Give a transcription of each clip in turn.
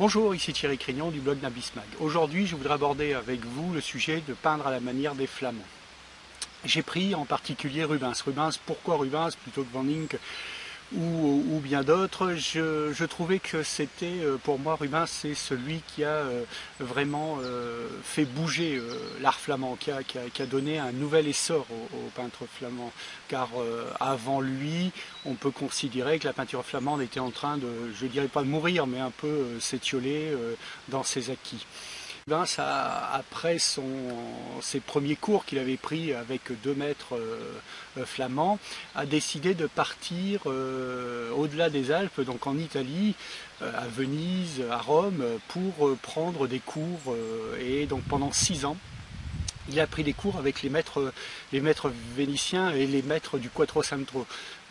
Bonjour, ici Thierry Crignon du blog Nabismag. Aujourd'hui, je voudrais aborder avec vous le sujet de peindre à la manière des Flamands. J'ai pris en particulier Rubens. Rubens, pourquoi Rubens plutôt que Van Eyck ou bien d'autres? Je trouvais que c'était, pour moi, Rubens, c'est celui qui a vraiment fait bouger l'art flamand, qui a donné un nouvel essor aux peintres flamands. Car avant lui, on peut considérer que la peinture flamande était en train de, je dirais pas de mourir, mais un peu s'étioler dans ses acquis. Rubens, après ses premiers cours qu'il avait pris avec deux maîtres flamands, a décidé de partir au-delà des Alpes, donc en Italie, à Venise, à Rome, pour prendre des cours. Et donc pendant 6 ans, il a pris des cours avec les maîtres vénitiens et les maîtres du Quattrocento.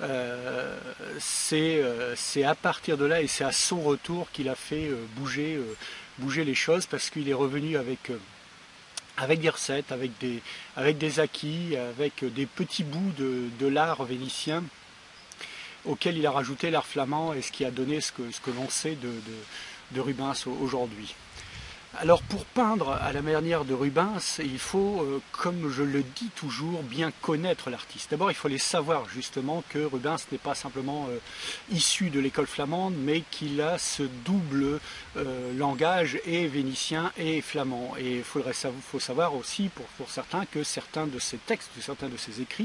C'est à partir de là et c'est à son retour qu'il a fait bouger les choses, parce qu'il est revenu avec des recettes, avec des acquis, avec des petits bouts de l'art vénitien auquel il a rajouté l'art flamand, et ce qui a donné ce que l'on sait de Rubens aujourd'hui. Alors pour peindre à la manière de Rubens, il faut, comme je le dis toujours, bien connaître l'artiste. D'abord, il faut aller savoir justement que Rubens n'est pas simplement issu de l'école flamande, mais qu'il a ce double langage, et vénitien et flamand. Et il faut savoir aussi pour certains que certains de ses textes, certains de ses écrits,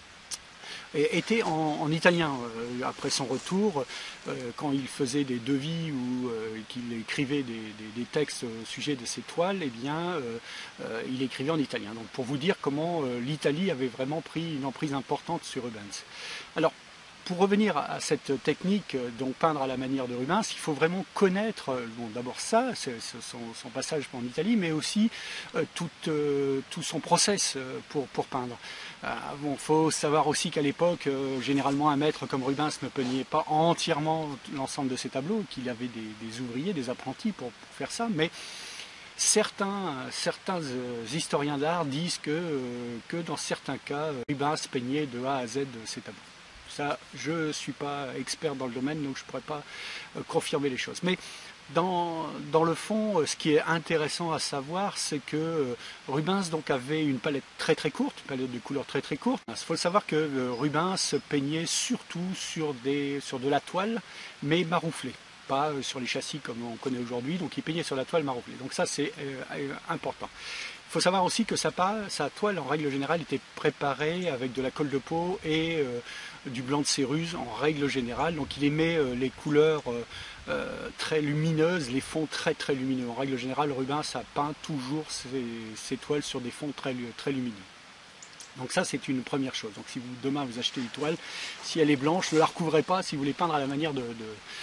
était en italien. Après son retour, quand il faisait des devis ou qu'il écrivait des textes au sujet de ses toiles, eh bien, il écrivait en italien. Donc pour vous dire comment l'Italie avait vraiment pris une emprise importante sur Rubens. Alors, pour revenir à cette technique, donc peindre à la manière de Rubens, il faut vraiment connaître, bon, d'abord ça, son passage en Italie, mais aussi tout son process pour peindre. Bon, faut savoir aussi qu'à l'époque, généralement un maître comme Rubens ne peignait pas entièrement l'ensemble de ses tableaux, qu'il avait des ouvriers, des apprentis pour faire ça, mais certains historiens d'art disent que dans certains cas, Rubens peignait de A à Z ses tableaux. Ça, je ne suis pas expert dans le domaine, donc je ne pourrais pas confirmer les choses. Mais dans le fond, ce qui est intéressant à savoir, c'est que Rubens donc avait une palette très très courte, une palette de couleurs très très courte. Il faut le savoir que Rubens peignait surtout sur de la toile, mais marouflée, pas sur les châssis comme on connaît aujourd'hui. Donc il peignait sur la toile marouflée. Donc ça, c'est important. Il faut savoir aussi que sa toile, en règle générale, était préparée avec de la colle de peau et du blanc de céruse, en règle générale. Donc il aimait les couleurs très lumineuses, les fonds très très lumineux. En règle générale, Rubens a peint toujours ses toiles sur des fonds très lumineux. Donc ça, c'est une première chose. Donc si demain vous achetez une toile, si elle est blanche, ne la recouvrez pas si vous voulez peindre à la manière de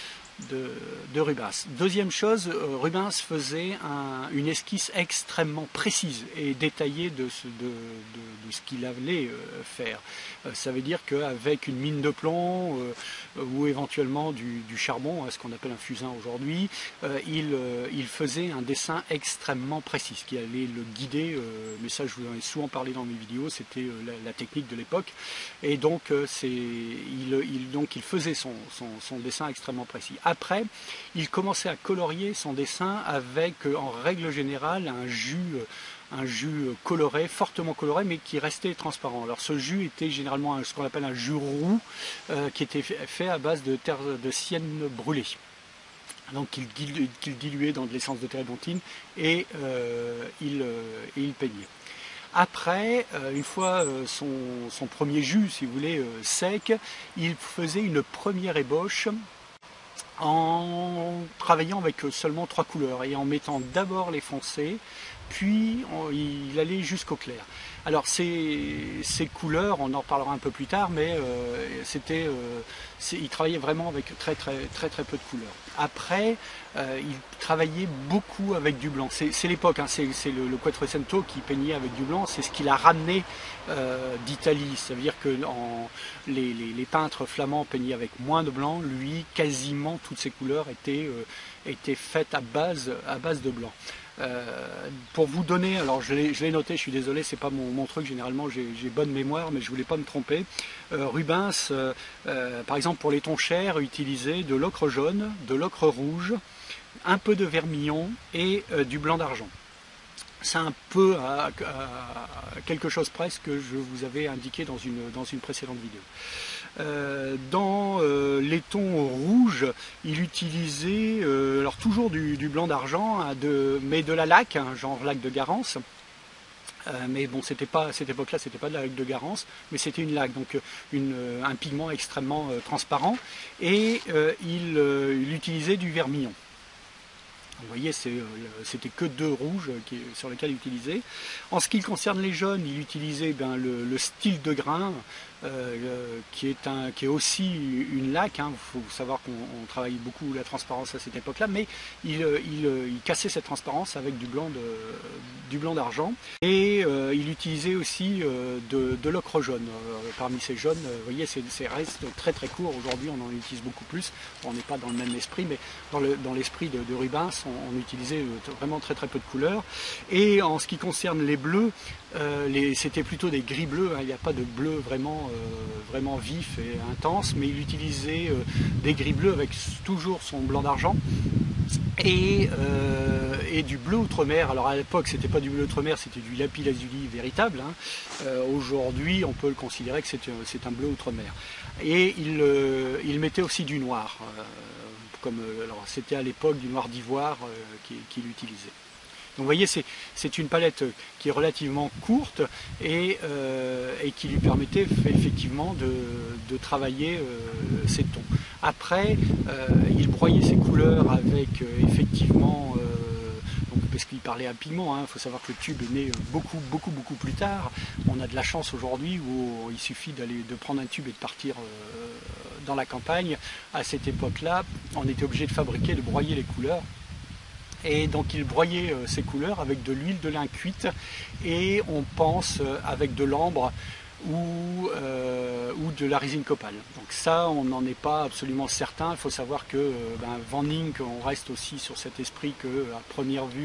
Rubens. Deuxième chose, Rubens faisait une esquisse extrêmement précise et détaillée de ce qu'il allait faire. Ça veut dire qu'avec une mine de plomb ou éventuellement du charbon, ce qu'on appelle un fusain aujourd'hui, il faisait un dessin extrêmement précis, ce qui allait le guider, mais ça je vous en ai souvent parlé dans mes vidéos, c'était la technique de l'époque, et donc il faisait son dessin extrêmement précis. Après, il commençait à colorier son dessin avec, en règle générale, un jus coloré, fortement coloré, mais qui restait transparent. Alors ce jus était généralement ce qu'on appelle un jus roux, qui était fait à base de sienne brûlée. Donc qu'il diluait dans de l'essence de térébenthine, et il peignait. Après, une fois son premier jus, si vous voulez, sec, il faisait une première ébauche en travaillant avec seulement 3 couleurs et en mettant d'abord les foncés, puis il allait jusqu'au clair. Alors ces couleurs, on en reparlera un peu plus tard, mais il travaillait vraiment avec très peu de couleurs. Après, il travaillait beaucoup avec du blanc. C'est l'époque, hein, c'est le Quattrocento qui peignait avec du blanc, c'est ce qu'il a ramené d'Italie. Ça veut dire que les peintres flamands peignaient avec moins de blanc. Lui, quasiment toutes ses couleurs étaient faites à base de blanc. Pour vous donner, alors je l'ai noté, je suis désolé, c'est pas mon truc, généralement j'ai bonne mémoire, mais je voulais pas me tromper. Rubens, par exemple pour les tons chers, utilisait de l'ocre jaune, de l'ocre rouge, un peu de vermillon et du blanc d'argent. C'est un peu à quelque chose presque que je vous avais indiqué dans une précédente vidéo. Dans les tons rouges, il utilisait alors toujours du blanc d'argent, hein, mais de la laque, hein, genre laque de Garance. Mais bon, c'était pas, à cette époque-là, c'était pas de la laque de Garance, mais c'était une laque, donc un pigment extrêmement transparent. Et il utilisait du vermillon. Vous voyez, c'était que deux rouges sur lesquels il utilisait. En ce qui concerne les jaunes, il utilisait le style de grain, qui est aussi une laque. Il faut savoir qu'on travaille beaucoup la transparence à cette époque-là, mais il cassait cette transparence avec du blanc d'argent. Et il utilisait aussi de l'ocre jaune. Parmi ces jaunes, vous voyez, c'est reste très très court. Aujourd'hui, on en utilise beaucoup plus. On n'est pas dans le même esprit, mais dans l'esprit de Rubens, on utilisait vraiment très très peu de couleurs. Et en ce qui concerne les bleus, c'était plutôt des gris bleus, hein. Il n'y a pas de bleu vraiment vif et intense, mais il utilisait des gris bleus avec toujours son blanc d'argent et du bleu outre-mer. Alors à l'époque, c'était pas du bleu outre-mer, c'était du lapis-lazuli véritable, hein. Aujourd'hui, on peut le considérer que c'est un bleu outre-mer. Et il mettait aussi du noir, alors c'était à l'époque du noir d'ivoire qu'il utilisait. Donc vous voyez, c'est une palette qui est relativement courte et qui lui permettait effectivement de travailler ces tons. Après, il broyait ses couleurs avec effectivement, parce qu'il parlait à pigment, il faut savoir que le tube est né beaucoup plus tard. On a de la chance aujourd'hui où il suffit de prendre un tube et de partir dans la campagne. À cette époque-là, on était obligé de fabriquer, de broyer les couleurs. Et donc il broyait ces couleurs avec de l'huile de lin cuite et on pense avec de l'ambre ou de la résine copal. Donc ça, on n'en est pas absolument certain. Il faut savoir que Van Link, on reste aussi sur cet esprit que à première vue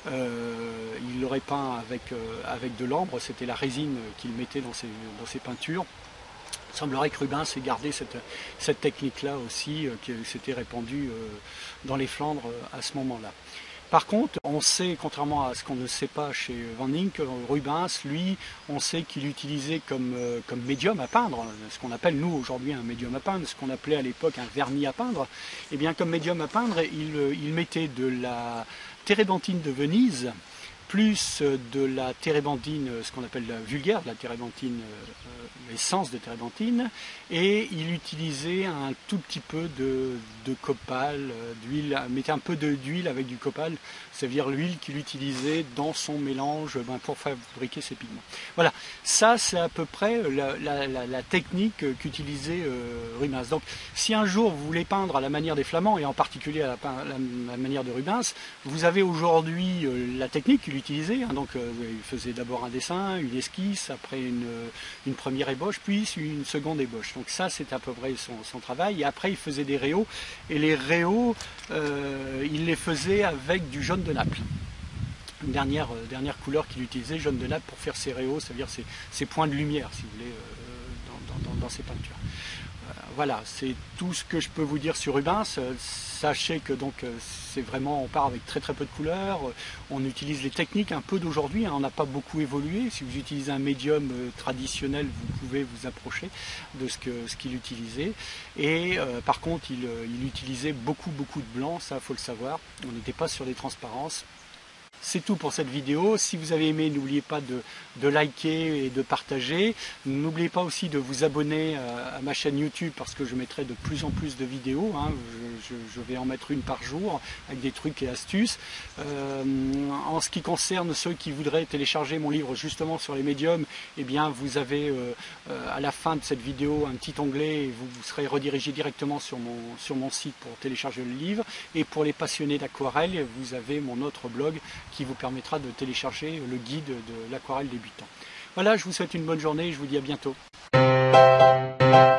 il l'aurait peint avec de l'ambre. C'était la résine qu'il mettait dans ses peintures. Il semblerait que Rubens ait gardé cette technique-là aussi, qui s'était répandue dans les Flandres à ce moment-là. Par contre, on sait, contrairement à ce qu'on ne sait pas chez Van Link, Rubens, lui, on sait qu'il utilisait comme médium à peindre, ce qu'on appelle nous aujourd'hui un médium à peindre, ce qu'on appelait à l'époque un vernis à peindre. Et bien comme médium à peindre, il mettait de la térébenthine de Venise, plus de la térébenthine, ce qu'on appelle la vulgaire, de la térébenthine, l'essence de térébenthine, et il utilisait un tout petit peu de copal, d'huile, mettait un peu d'huile avec du copal, c'est-à-dire l'huile qu'il utilisait dans son mélange pour fabriquer ses pigments. Voilà, ça c'est à peu près la technique qu'utilisait Rubens. Donc si un jour vous voulez peindre à la manière des Flamands, et en particulier à la manière de Rubens, vous avez aujourd'hui la technique qu'il utilisait, hein. Donc il faisait d'abord un dessin, une esquisse, après une première ébauche, puis une seconde ébauche. Donc ça c'est à peu près son travail, et après il faisait des réaux, et les réaux il les faisait avec du jaune de Naples. Une dernière couleur qu'il utilisait, jaune de Naples, pour faire ses réaux, c'est-à-dire ses points de lumière, si vous voulez, dans ses peintures. Voilà, c'est tout ce que je peux vous dire sur Rubens. Sachez que donc c'est vraiment, on part avec très très peu de couleurs, on utilise les techniques un peu d'aujourd'hui, hein, on n'a pas beaucoup évolué. Si vous utilisez un médium traditionnel, vous pouvez vous approcher de ce qu'il utilisait. Et par contre, il utilisait beaucoup de blanc, ça faut le savoir. On n'était pas sur des transparences. C'est tout pour cette vidéo. Si vous avez aimé, n'oubliez pas de liker et de partager. N'oubliez pas aussi de vous abonner à ma chaîne YouTube, parce que je mettrai de plus en plus de vidéos, hein. Je vais en mettre une par jour avec des trucs et astuces. En ce qui concerne ceux qui voudraient télécharger mon livre justement sur les médiums, eh bien vous avez à la fin de cette vidéo un petit onglet et vous serez redirigé directement sur mon site pour télécharger le livre. Et pour les passionnés d'aquarelle, vous avez mon autre blog qui vous permettra de télécharger le guide de l'aquarelle débutant. Voilà, je vous souhaite une bonne journée et je vous dis à bientôt.